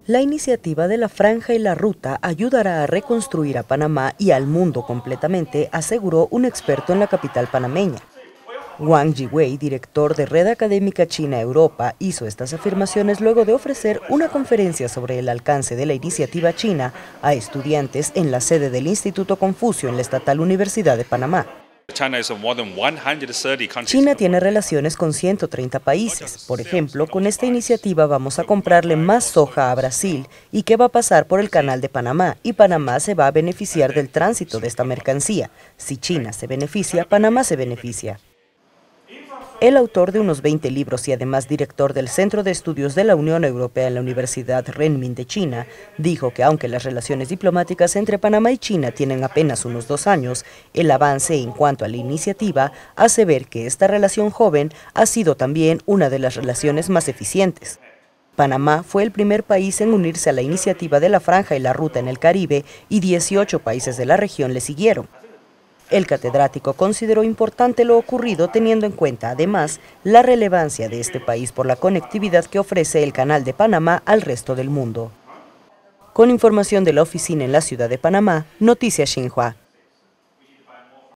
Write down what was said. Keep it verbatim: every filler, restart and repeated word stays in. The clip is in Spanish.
La iniciativa de la Franja y la Ruta ayudará a reconstruir a Panamá y al mundo completamente, aseguró un experto en la capital panameña. Wang Jiwei, director de Red Académica China Europa, hizo estas afirmaciones luego de ofrecer una conferencia sobre el alcance de la iniciativa china a estudiantes en la sede del Instituto Confucio en la Estatal Universidad de Panamá. China tiene relaciones con ciento treinta países. Por ejemplo, con esta iniciativa vamos a comprarle más soja a Brasil y que va a pasar por el Canal de Panamá, y Panamá se va a beneficiar del tránsito de esta mercancía. Si China se beneficia, Panamá se beneficia. El autor de unos veinte libros y además director del Centro de Estudios de la Unión Europea en la Universidad Renmin de China, dijo que aunque las relaciones diplomáticas entre Panamá y China tienen apenas unos dos años, el avance en cuanto a la iniciativa hace ver que esta relación joven ha sido también una de las relaciones más eficientes. Panamá fue el primer país en unirse a la iniciativa de la Franja y la Ruta en el Caribe y dieciocho países de la región le siguieron. El catedrático consideró importante lo ocurrido, teniendo en cuenta, además, la relevancia de este país por la conectividad que ofrece el Canal de Panamá al resto del mundo. Con información de la oficina en la ciudad de Panamá, Noticias Xinhua.